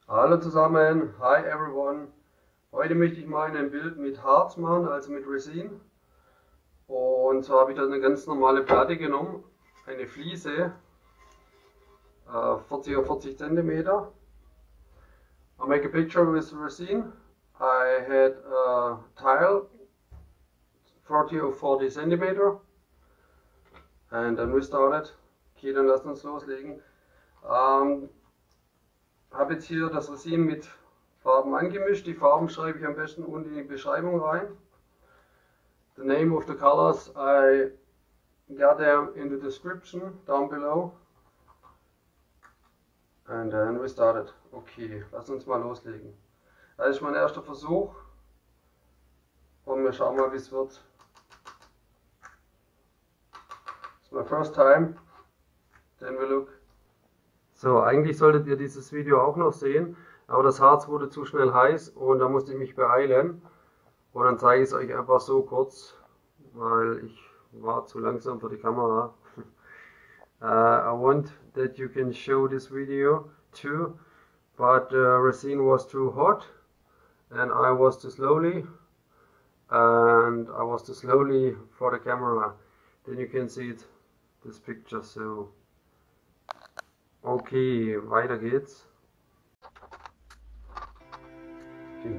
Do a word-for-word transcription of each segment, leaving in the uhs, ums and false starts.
Hallo zusammen, hi everyone. Heute möchte ich mal ein Bild mit Harz machen, also mit Resin. Und zwar habe ich da eine ganz normale Platte genommen, eine Fliese, äh, vierzig auf vierzig Zentimeter. I make a picture with resin. I had a tile forty auf forty centimeter. And then we started. Okay, dann lasst uns loslegen. Ähm, habe jetzt hier das Resin mit Farben angemischt. Die Farben schreibe ich am besten unten in die Beschreibung rein. The name of the colors I got them in the description down below. And then we started. Okay, lass uns mal loslegen. Das ist mein erster Versuch. Und wir schauen mal, wie es wird. It's my first time. Then we look. So, eigentlich solltet ihr dieses Video auch noch sehen, aber das Harz wurde zu schnell heiß und da musste ich mich beeilen. Und dann zeige ich es euch einfach so kurz, weil ich war zu langsam für die Kamera. uh, I want that you can show this video too, but the resin was too hot and I was too slowly and I was too slowly for the camera. Then you can see it, this picture. So okay, weiter geht's. Okay.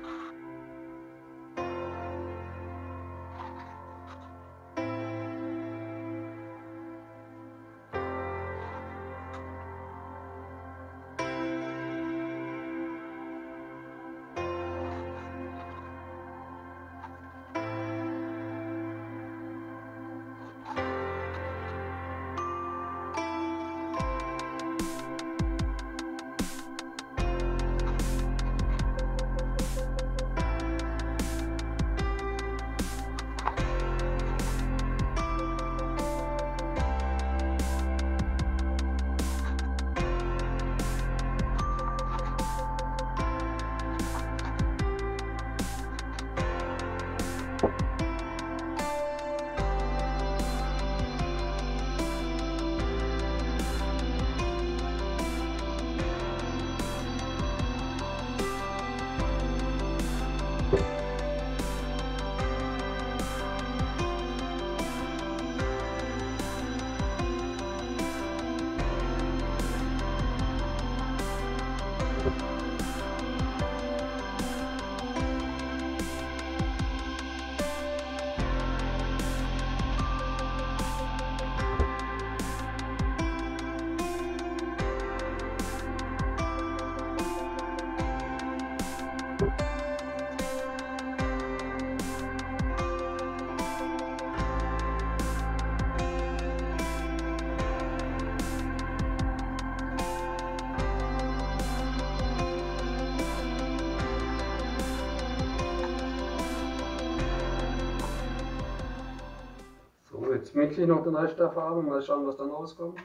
Jetzt mixe ich noch den Rest der Farbe, mal schauen, was dann rauskommt.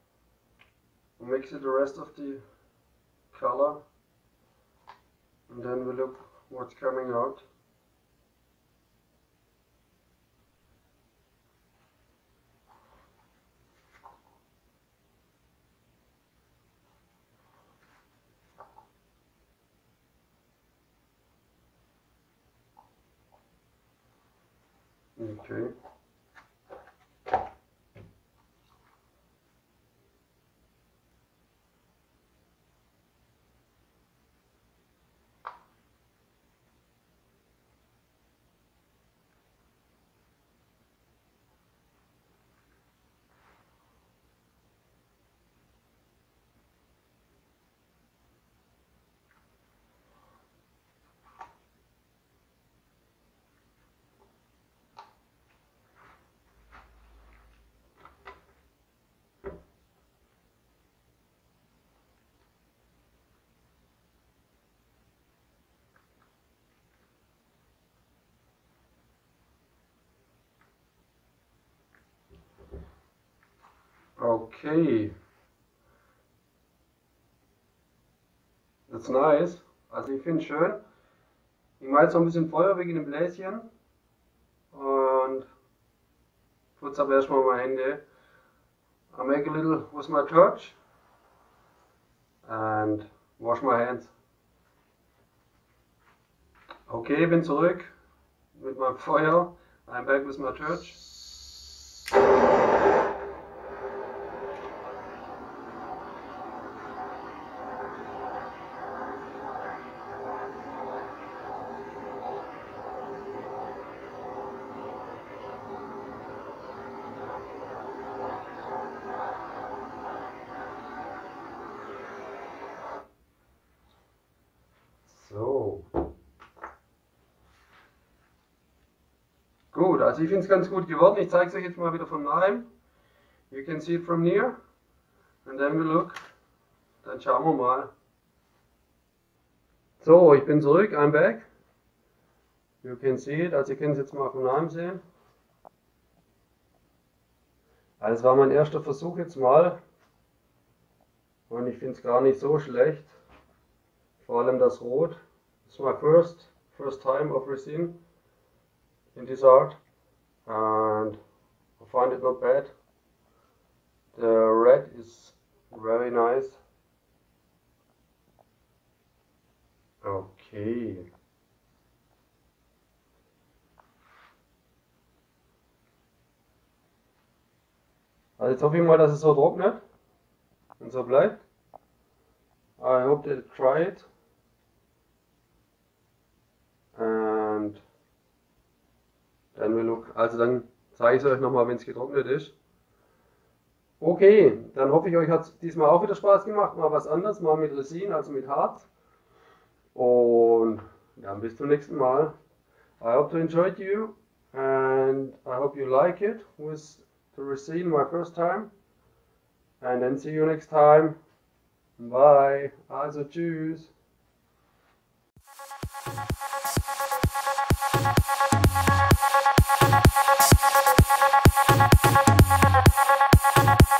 Mix the rest of the color and then we look what's coming out. Okay. Okay. That's nice. Also ich finde es schön. Ich mache jetzt noch ein bisschen Feuer wegen dem Bläschen. Und putze aber erstmal meine Hände. I make a little with my torch. And Wash my hands. Okay, bin zurück mit meinem Feuer. I'm back with my torch. So. Gut, also ich finde es ganz gut geworden. Ich zeige es euch jetzt mal wieder von nahem. You can see it from near. And then we look. Dann schauen wir mal. So, ich bin zurück. I'm back. You can see it. Also ihr könnt es jetzt mal von nahem sehen. Also es war mein erster Versuch jetzt mal. Und ich finde es gar nicht so schlecht. Vor allem das Rot. It's my first, first time of resin in this art. And I find it not bad. The red is very nice. Okay. Also jetzt hoffe ich mal, dass es so trocknet und so bleibt. I hope that it try it. And then we look. Also dann zeige ich es euch nochmal, wenn es getrocknet ist. Okay, dann hoffe ich, euch hat es diesmal auch wieder Spaß gemacht. Mal was anderes, mal mit Resin, also mit Harz. Und ja, bis zum nächsten Mal. I hope to enjoyed you and I hope you like it with the resin my first time. And then see you next time. Bye. Also tschüss.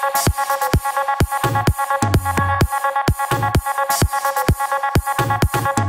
We'll be right back.